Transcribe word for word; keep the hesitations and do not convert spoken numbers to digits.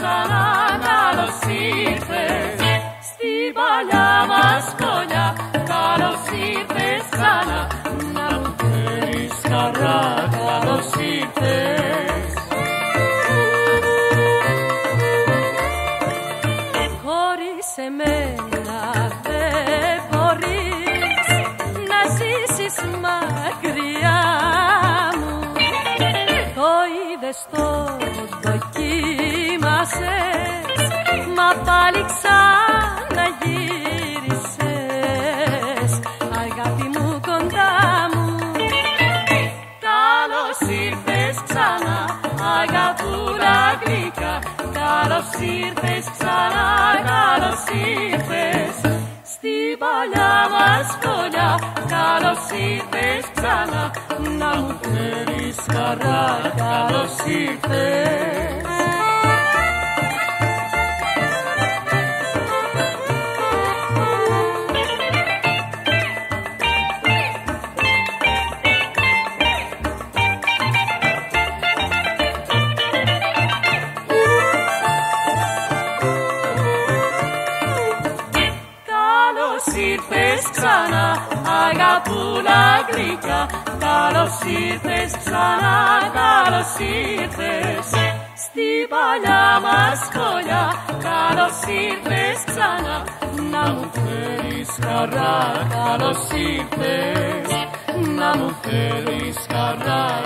ξανά, καλώς ήρθες στην παλιά μας σκόνια. Καλώς ήρθες ξανά, να μου φέρεις χαρά. Καλώς ήρθες. Χωρίς εμένα δεν μπορείς να ζήσεις μακριά μου. Το είδες, το δοκίμασες, μα πάλι ξαναγύρισες, αγάπη μου κοντά μου. Καλώς ήρθες ξανά, αγαπούλα γλυκά. Καλώς ήρθες ξανά, καλώς ήρθες στην παλιά μας σκόνια. Καλώς ήρθες ξανά, να μου φέρεις χαρά. Καλώς ήρθες. Καλώς ήρθες ξανά, αγαπούλα γλυκά. Καλώς ήρθες ξανά, καλώς ήρθες στην παλιά μας σκόνια. Καλώς ήρθες ξανά, να μου φέρεις χαρά. Καλώς ήρθες, να μου φέρεις χαρά.